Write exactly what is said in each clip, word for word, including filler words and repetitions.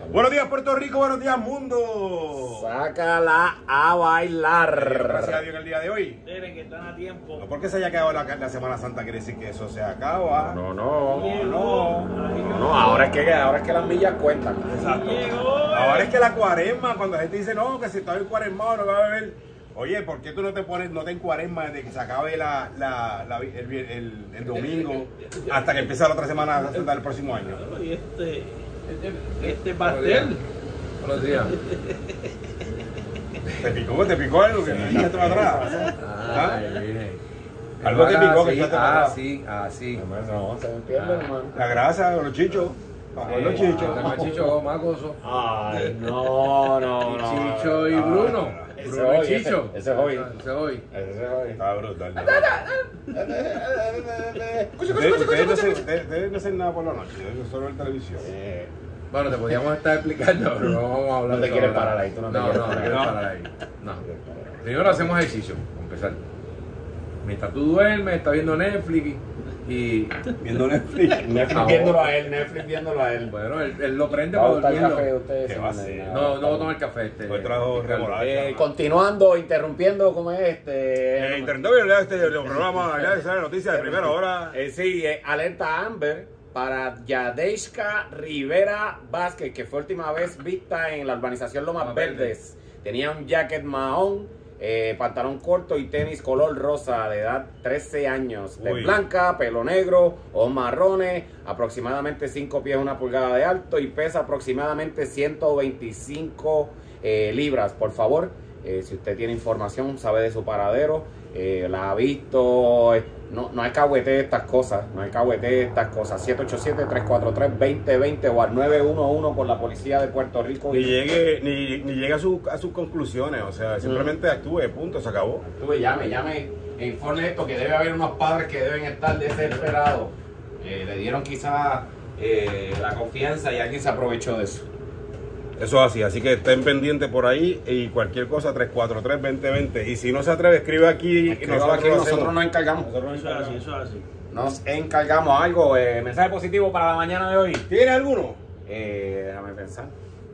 Buenos días, Puerto Rico, buenos días, mundo. Sácala a bailar. Gracias a Dios en el día de hoy. Miren que están a tiempo. No porque se haya acabado la, la Semana Santa quiere decir que eso se acaba. No, no, no, no. no, no, ahora es que ahora es que las millas cuentan. Exacto. Ahora es que la cuaresma, cuando la gente dice no, que si está en cuaresma no va a beber. Oye, ¿por qué tú no te pones, no te encuaresmas desde que se acabe la, la, la, el, el, el domingo hasta que empiece la otra semana del próximo año? Y este, este pastel. Buenos días. ¿Te picó? ¿Te picó algo? Que ya te va atrás. ¿Ah? Algo te picó que ya te va Ah, atrás. sí, ah, sí. No, se me pierde, hermano. La grasa, los chichos. Para los chichos. Tengo Chicho más gozo. Ay, no, no, no. Chicho y Bruno. Ese Bruno hoy, y Chicho. Ese, ese es hoy. Ese es hoy. Ese es hoy. Está brutal. Ustedes ustedes no hacen- ustedes- ustedes no hacen nada por la noche, eso solo en televisión. Eh, Bueno, te podíamos estar explicando, pero no vamos a hablar No te de quieres eso ahora. parar ahí, tú no te No, quieres no, no parar quieres ahí. parar ahí. No. Primero hacemos ejercicio, para empezar. Mientras tú duermes, estás viendo Netflix y... Viendo Netflix. Netflix Ah, viéndolo a él, Netflix viéndolo a él. Bueno, él, él lo prende ¿Va a para gustar el dormirlo. café de ustedes? ¿Qué va a hacer? No, no voy a tomar café este. Hoy trajo Ricardo. remolacha. Eh, continuando, interrumpiendo, ¿cómo es este? Eh, Internet, ¿verdad? Este el programa, ¿verdad? Esa es la noticia de primera hora. Eh, sí, eh, alerta Amber para Yadeishka Rivera Vázquez, que fue última vez vista en la urbanización Lomas Lomas Verdes. Verdes. Tenía un jacket mahón, eh, pantalón corto y tenis color rosa, de edad trece años. Tez Uy. blanca, pelo negro, ojos marrones, aproximadamente cinco pies, una pulgada de alto y pesa aproximadamente ciento veinticinco eh, libras. Por favor, eh, si usted tiene información, sabe de su paradero, eh, la ha visto, eh, no, no hay cahuete estas cosas, no hay cahuete estas cosas. siete ocho siete, tres cuatro tres, dos cero dos cero o al nueve uno uno con la policía de Puerto Rico. Ni llegue, ni, ni llegue a, su, a sus conclusiones, o sea, simplemente actúe, punto, se acabó. Tuve, llame, llame e informe esto, que debe haber unos padres que deben estar desesperados. Eh, le dieron quizás eh, la confianza y alguien se aprovechó de eso. Eso es así, así que estén pendientes por ahí y cualquier cosa, tres cuatro tres, dos cero dos cero. Y si no se atreve, escribe aquí y Escriba nosotros, aquí, lo nosotros hacemos. nos encargamos. Nosotros nos Eso es así, encargamos. eso es así. Nos encargamos algo. Eh, mensaje positivo para la mañana de hoy. ¿Tiene alguno? Eh, déjame pensar.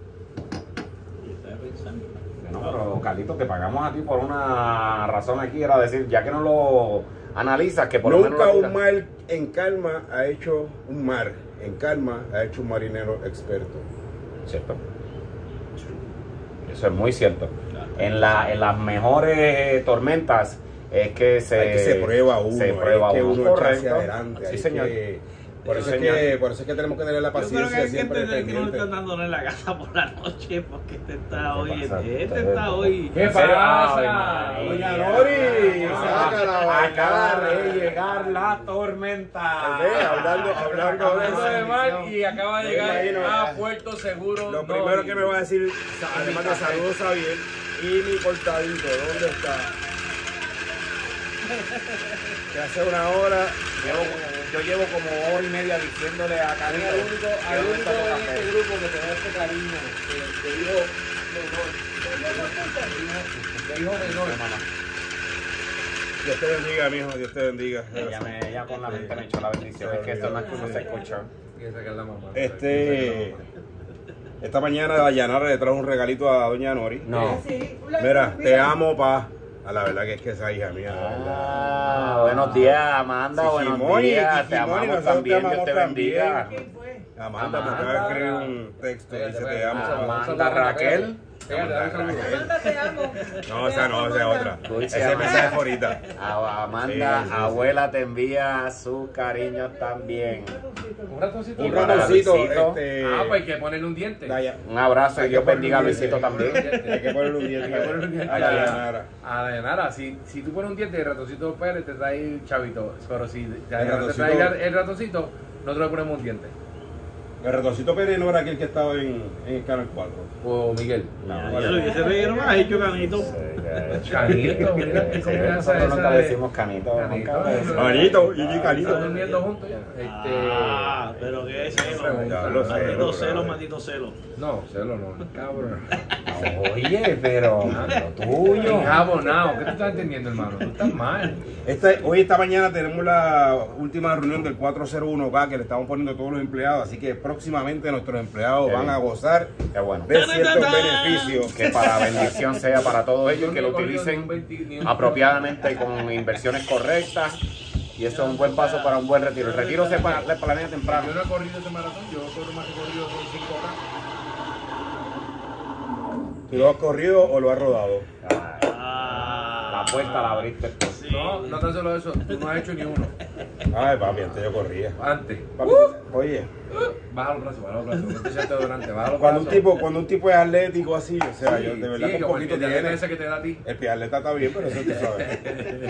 Yo estaba pensando. No, pero Carlito, te pagamos a ti por una razón aquí, era decir, ya que no lo analizas, que por lo menos Nunca lo un tiras. mar en calma ha hecho un mar. En calma ha hecho un marinero experto. ¿Cierto? Eso es muy cierto. En, la, en las mejores tormentas es que se, Hay que se prueba uno, se prueba hay que uno, uno echarse correcto. adelante. Sí, hay señor. que- por, Sí, eso es señor. que, por eso es que tenemos que tener la Yo creo que paciencia hay que siempre entender que no le pendiente. están dando en la casa por la noche porque este está hoy, pasa? este está hoy. ¿Qué ¿En serio? pasa? Ay, María. Doña Lori, Ah, sácala a bailar. acaba de llegar la tormenta. Ve, hablando- hablando de Hablando de mar y acaba de Me llegar imagino. a Puerto Seguro. Lo no, primero y- que me va a decir, además de saludos, Xavier, y mi cortadito, ¿dónde está? Que hace una hora. Llevo- yo llevo como hora y media diciéndole a Carlito Al único, que al dónde único está tu en café. este grupo que te da este cariño, que, que dijo menor. Que dijo menor. Dios te bendiga, mijo, Dios te bendiga. Ella, me, ella con la mente me echó la bendición. Es que esto no es que uno se escucha. Tiene que sacar la mamá. Este, esta mañana Dayanara le trajo un regalito a doña Nori. No. Mira, te amo, pa. A la verdad que es que esa hija mía, la verdad. Ah, buenos días, Amanda. Sí, buenos Jimoni, días. y Te Jimoni, amamos nosotros también. te Dios te amamos bendiga. también. Amanda, me acaba de escribir un texto y dice te amo, pa. Amanda Raquel. Fíjate, dale un saludo. Amanda, te amo. No, esa no, esa es otra. Uy, sí, Ese Amanda. mensaje es ahorita. A- Amanda, Sí, sí, sí. abuela, te envía sus cariños también. Un ratoncito. Un Y para ratoncito, Luisito. este. Ah, pues hay que ponerle un diente. Daya- Un abrazo y Hay Dios que ponerle bendiga a un Luisito diente. también. Hay que ponerle un diente. Hay que ponerle un diente. A Dayanara. A la Nara, si, si tú pones un diente, el ratoncito Pérez te trae el chavito. Pero si te El te ratoncito- trae el, el ratoncito, nosotros le ponemos un diente. El ratoncito Pérez no era aquel que estaba en, en el Canal cuatro. O Miguel. No, Ya lo que ese reguero me ha hecho, Canito. Sí, Canito, mira qué Sí, confianza nosotros nunca esa le de- decimos canito. Canito, nunca le decimos- Canito, y Están Canito. durmiendo juntos ya. Este, Ah, pero qué celo. Ya lo sé, Maldito lo celo, sé. maldito celo. no, celo no, cabrón. Oye, pero lo tuyo. Encabonado, ¿qué tú estás entendiendo, hermano? Tú estás mal. Esta, hoy esta mañana tenemos la última reunión del cuatro cero uno K que le estamos poniendo a todos los empleados, así que próximamente nuestros empleados Qué van bien. a gozar Qué bueno. de ciertos beneficios. Que para bendición sea para todos ellos, que lo Yo no he corrido ni utilicen un veinte ni un- apropiadamente con inversiones correctas. Y eso es un buen paso para un buen retiro. El retiro se pa- se planea temprano. Yo no he corrido ese maratón, yo corro más que he corrido son cinco horas. ¿Tú lo has corrido o lo has rodado? La puerta la abriste tú. Sí. No, no tan solo eso, tú no has hecho ni uno. Ay, papi, antes yo corría. Antes. Papi, oye, Baja los brazos, baja los brazos. No te echaste durante, baja los cuando un brazos. tipo, cuando un tipo es atlético así, o sea, yo de verdad Sí, con como poquito el diabetes tiene. ese que te da a ti. El pie atleta está bien, pero eso tú sabes.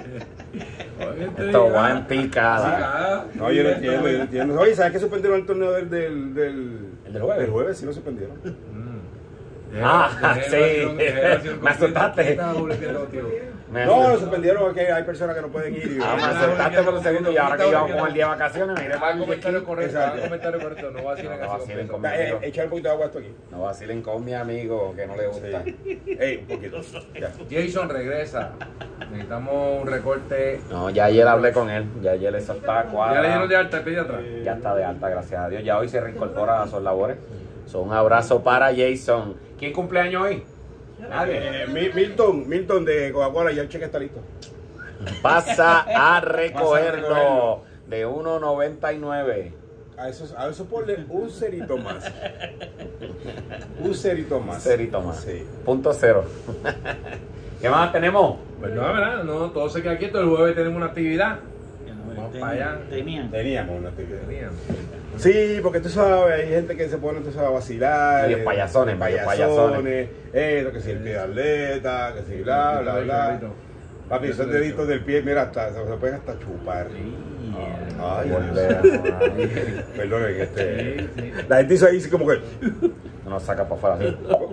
Esto va en picada. No, yo no entiendo, yo no entiendo. Oye, ¿sabes que suspendieron el torneo del, del, del, ¿El del jueves? del jueves? Sí lo suspendieron. Ah, sí. Me asustaste. Me No, lo asusté. suspendieron, que hay personas que no pueden ir. Y, Ah, me asustaste por un segundo y ahora que íbamos con el día de vacaciones, mire Va para el el comentario correcto, va el Exacto. comentario correcto, no vacilen No, no así vacilen completo. conmigo. Eh, echar un poquito de agua a esto aquí. No vacilen con mi amigo que no le gusta. Ey, un poquito. Ya. Jason regresa. Necesitamos un recorte. No, ya ayer hablé con él, ya ayer eso está ¿Ya cuadrado. le dieron de alta el pediatra? Ya está de alta, gracias a Dios. Ya hoy se reincorpora a sus labores. So, un abrazo para Jason. ¿Quién cumpleaños hoy? Nadie. Eh, Mi- Milton, Milton de Coca-Cola, ya el cheque está listo. Pasa a recogerlo recogerlo. de uno noventa y nueve. A eso, a eso ponle un cerito más. Un cerito más. Cerito más. Sí. Punto cero. ¿Qué más tenemos? Pues no, ¿verdad? No, todo se queda quieto. El jueves tenemos una actividad. Vamos para allá. Tenían. Teníamos una actividad. Tenían. Sí, porque tú sabes, hay gente que se pone tú sabes, a vacilar. Medios eh, payasones, medios payasones. Eh, que si el pie de atleta, que si bla, bla, bla. Papi, esos deditos del pie, mira, hasta, se pueden hasta chupar. Ay, Volvemos. Perdonen, este. Sí, sí. La gente hizo ahí así como que. No nos saca para afuera así.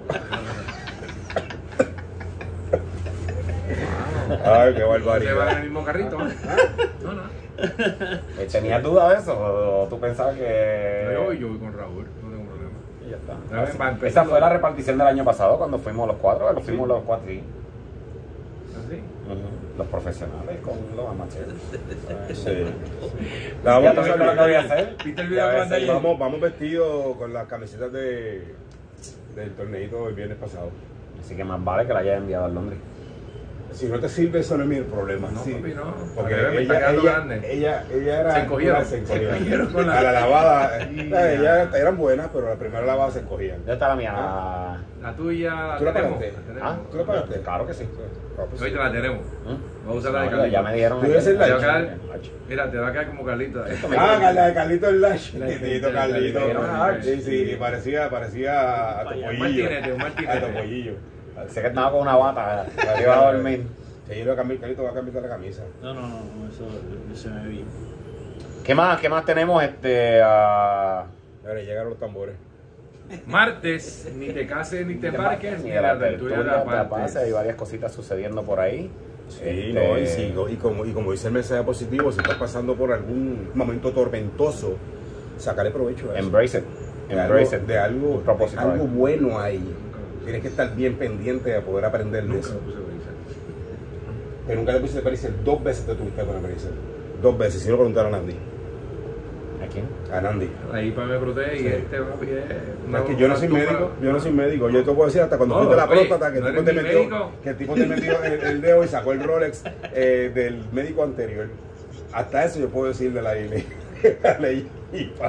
Ay, qué Se va en barbaridad. el mismo carrito. ¿eh? No, no. Eh, ¿Tenías duda de eso? ¿O tú pensabas Yo que.? voy, yo voy con Raúl, no tengo problema. Y ya está. A ver, para empezar- Esa fue la repartición del año pasado cuando fuimos los cuatro. Cuando fuimos los cuatro, sí. ¿Así? Ujú. Los profesionales con los amateurs. Sí. La vamos Ya a tú sabes lo que voy a hacer. ¿Viste el Ya video que ves, mandé ayer? Vamos, vamos vestidos con las camisetas de, del torneito del viernes pasado. Así que más vale que la hayas enviado a Londres. Si no te sirve, eso no es mi problema. No, sí. papi, no. Porque Porque me está ella, quedando ella, grande. ella, ella era. Se encogieron. Se encogieron. Se encogieron con la- A la lavada. eh, Sí, ella ya. eran buenas, pero la primera lavada se encogían. ¿Dónde está la mía? La- La tuya la ¿Tú la tenemos. pagaste? La tenemos. ¿Ah? ¿Tú la pagaste? Claro que sí. Ah, pues sí. Ahorita la tenemos. ¿Mm? Vamos a usar la de No, Carlito. ya me dijeron. Tú debes ser la Te va a hecha. quedar- Mira, te va a quedar como Carlita. Esto me- Ah, la de Carlito el Lash. La- Titito la- Carlito. la- la- la- Sí, sí, y parecía, parecía a tu Vaya, pollillo. Martinete, un A Martinete. tu pollillo. Sé que estaba con una bata. Me iba a dormir. Sí, yo le voy a cambiar, Carlito va a cambiar la camisa. No, no, no, no, eso se me vi. ¿Qué más? ¿Qué más tenemos? Este. ah, Ahora llegaron los tambores. Martes, ni te cases ni te embarques, Ni ni de la la tertulia de tertulia la de la paz. Hay parte. varias cositas sucediendo por ahí. Sí, Este, no, y, sigo, y, como, y como dice el mensaje positivo, si estás pasando por algún momento tormentoso, sacarle provecho a eso. Embrace it. De algo, Embrace it. de algo, Un propósito algo ahí. bueno ahí. Tienes que estar bien pendiente de poder aprender de Nunca eso. lo puse Bracer. Pero nunca te pusiste Bracer, dos veces te tuviste con Bracer. Dos veces, si no preguntaron a Nandi. ¿A quién? A Nandi. Ahí para me protege y Sí. este papi es una- Es que yo no soy una médico, tumba. yo no soy médico. Yo te puedo decir hasta cuando No, fuiste a la oye, próstata que el no tipo te eres ni metió, médico. que el tipo te metió el, el dedo y sacó el Rolex eh, del médico anterior. Hasta eso yo puedo decir de la ley. La ley IPA.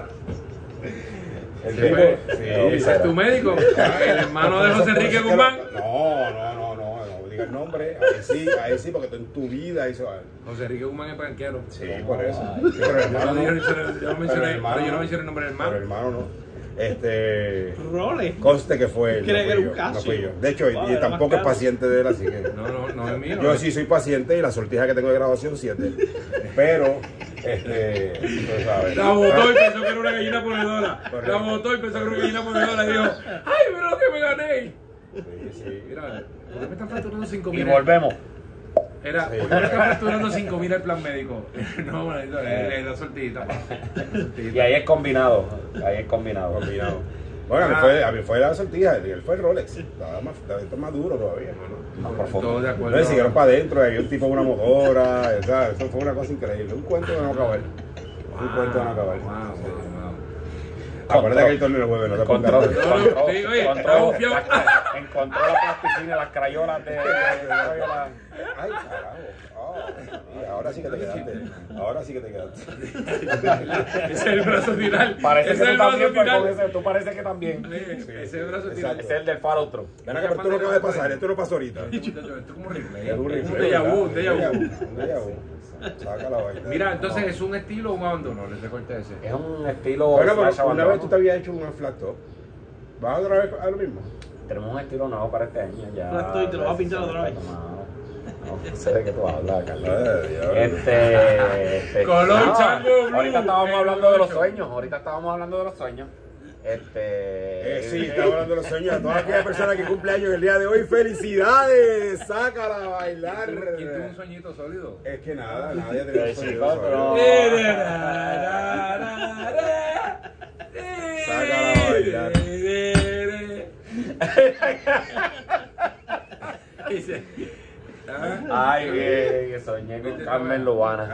El Sí, tipo, pues, sí. ese es tu médico, el hermano de José Enrique Guzmán. No, no, no, no, no diga el nombre. Ahí sí, ahí sí, porque tú en tu vida hizo algo. José Enrique Guzmán es banquero. Sí, por eso. Sí, pero el Yo hermano no, no. mencioné, yo no mencioné, Pero el hermano pero yo no no. mencioné el nombre del Pero hermano. hermano no. Este. Roles. Conste que fue él. Cree no que fui era un yo, no Casio. fui yo. De hecho, y- Wow, y era tampoco más es caro. paciente de él, así que. No, no, no es mío. Yo sí soy paciente y la sortija que tengo de graduación sí es de él. Pero, este. Tú sabes. La botó y pensó que era una gallina ponedora. Correcto. La botó y pensó que era una gallina ponedora y dijo, ¡ay, mira lo que me gané! Sí, sí. Mira, ¿por qué me están facturando cinco Y mil? volvemos. Era, Sí. ¿por qué me están facturando cinco mil el plan médico? No, bueno, es la sortidita, pa. Y ahí es combinado. Ahí es combinado. Combinado. Bueno, a mí fue, a mí fue la sortija, y él fue el Rolex. Estaba más, estaba más duro todavía, ¿no? Más profundo. Todos de acuerdo. Entonces siguieron para adentro, había un tipo con una motora, o sea, eso fue una cosa increíble. Un cuento de no acabar. Un cuento de no acabar. Wow, wow, Sí. wow. Acuérdate que el torneo el jueves, no te pongas. Encontró, nervioso. No, no, encontró, sí, oye, encontró, está bufiado. la- encontró la plasticina, las crayolas de, de, de- de- Ay, carajo. Ah, sí, ahora sí que te quedaste. Ahora sí que te quedaste. Ese es el brazo final. Parece Ese que es tú el brazo también, pues, con final. ese, tú parece que también. Sí, Ese es el brazo Exacto. final. Ese es el del follow through. Ven acá, pero esto no acaba de pasar, esto no pasó ahorita. Este muchacho, esto es como replay. Es un Es un replay, déjà vu, ¿verdad? un déjà vu. Un déjà vu. Saca la vaina. Mira, entonces es un estilo o un abandono, les recorté ese. Es un estilo. Bueno, slash pero una abandono. vez tú te habías hecho un flat top. ¿Vas otra vez a lo mismo? Tenemos un estilo nuevo para este año. Ya, Flat top y te lo vas a pintar otra vez. No, no sé de qué tú hablas, Carlos. Ay, diablo. Este, este Color no, chango blue. ahorita estábamos El hablando de los ocho. sueños. Ahorita estábamos hablando de los sueños. Este. Eh, sí, estamos hablando de los sueños a todas aquellas personas que cumplen años el día de hoy. ¡Felicidades! ¡Sácala a bailar! ¿Quién tuvo un sueñito sólido? Es que nada, nadie tiene un Sí, sueño pero- sólido. Sácala a bailar. Dice, Ay, que, que soñé con Carmen Lubana.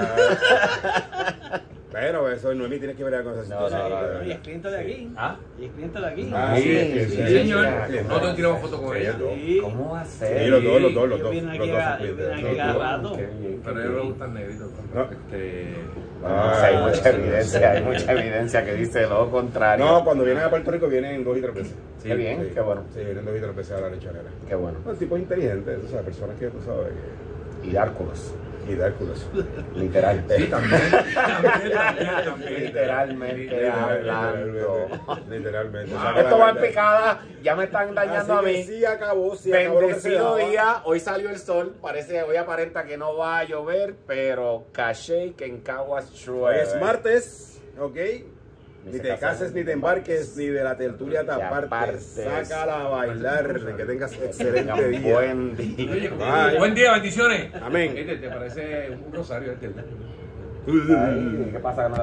Pero eso, Noemí, tienes que ver con esa No, situación. no, no, no. Y es cliente de aquí. ¿Ah? Y es cliente de aquí. Ah, Sí, sí, sí, sí, señor. sí. Nosotros tiramos fotos con Sí, ella. los dos. Sí. ¿Cómo va a ser? Sí, los dos, los dos, los Yo dos. vine Los aquí dos a- son clientes, vine aquí los cada dos. rato. Qué bien, Pero qué a él le bien. gustan negritos. No. Este, No sé, hay mucha evidencia, hay mucha evidencia que dice lo contrario. No, cuando vienen a Puerto Rico vienen dos y tres veces. Qué bien, Sí, qué bueno, Sí, vienen dos y tres veces a la lechonera. qué bueno. Bueno, tipos inteligentes, o sea, personas que tú sabes que. Y Dárculos, Y Dárculos. literal. sí, también. También, también, también. Literalmente hablando. Literalmente. Esto va en picada, ya me están dañando a Así que mí. sí acabó, sí acabó lo que se Bendecido daba. día, hoy salió el sol, parece, hoy aparenta que no va a llover, pero caché que en Caguas Hoy llueve. es martes, ¿ok? Ni Ni se te casen, cases, ni te embarques, ni de la tertulia te Te apartes. apartes. Sácala a bailar, que tengas excelente Tengan día. buen Oye, día. Bye. buen día, bendiciones. Amén. Este, ¿te parece un rosario este? Ay, ¿qué pasa?